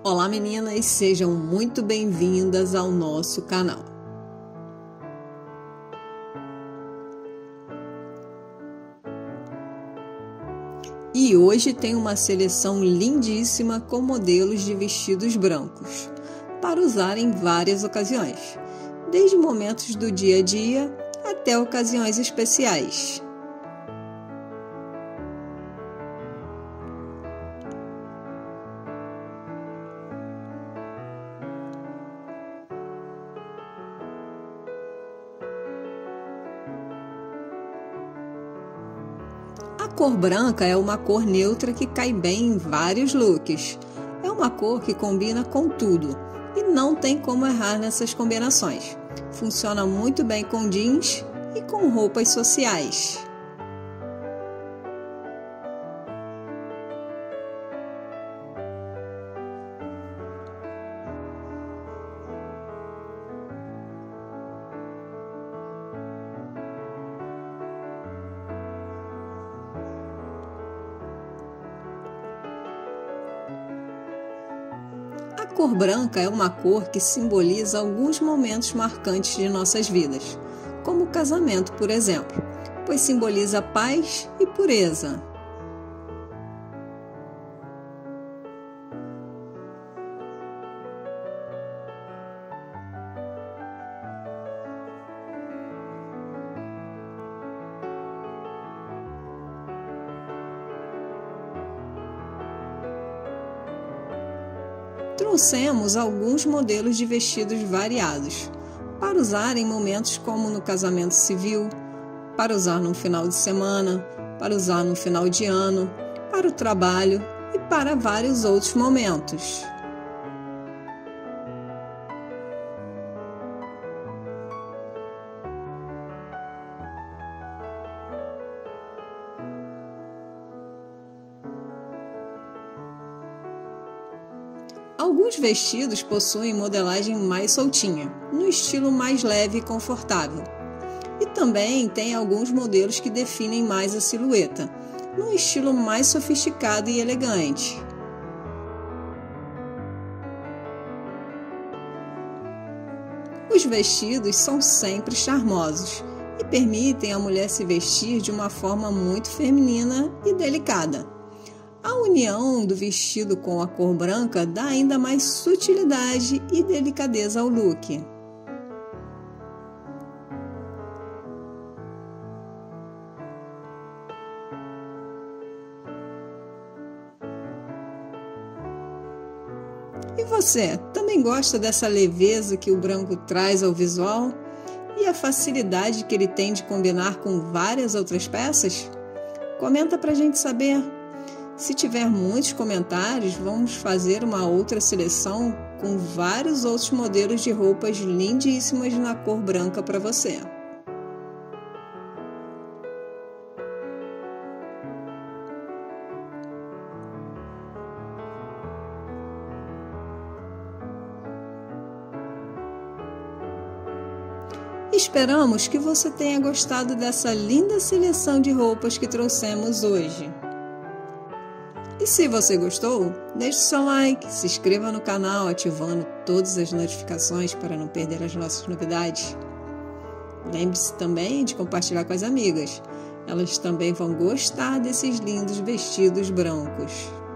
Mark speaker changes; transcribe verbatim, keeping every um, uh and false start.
Speaker 1: Olá meninas, sejam muito bem-vindas ao nosso canal. E hoje tem uma seleção lindíssima com modelos de vestidos brancos, para usar em várias ocasiões, desde momentos do dia a dia até ocasiões especiais. A cor branca é uma cor neutra que cai bem em vários looks. É uma cor que combina com tudo e não tem como errar nessas combinações. Funciona muito bem com jeans e com roupas sociais. A cor branca é uma cor que simboliza alguns momentos marcantes de nossas vidas, como o casamento, por exemplo, pois simboliza paz e pureza. Trouxemos alguns modelos de vestidos variados, para usar em momentos como no casamento civil, para usar no final de semana, para usar no final de ano, para o trabalho e para vários outros momentos. Alguns vestidos possuem modelagem mais soltinha, no estilo mais leve e confortável. E também tem alguns modelos que definem mais a silhueta, num estilo mais sofisticado e elegante. Os vestidos são sempre charmosos e permitem a mulher se vestir de uma forma muito feminina e delicada. A união do vestido com a cor branca dá ainda mais sutilidade e delicadeza ao look. E você, também gosta dessa leveza que o branco traz ao visual? E a facilidade que ele tem de combinar com várias outras peças? Comenta pra gente saber. Se tiver muitos comentários, vamos fazer uma outra seleção com vários outros modelos de roupas lindíssimas na cor branca para você. Esperamos que você tenha gostado dessa linda seleção de roupas que trouxemos hoje. E se você gostou, deixe seu like, se inscreva no canal ativando todas as notificações para não perder as nossas novidades. Lembre-se também de compartilhar com as amigas, elas também vão gostar desses lindos vestidos brancos.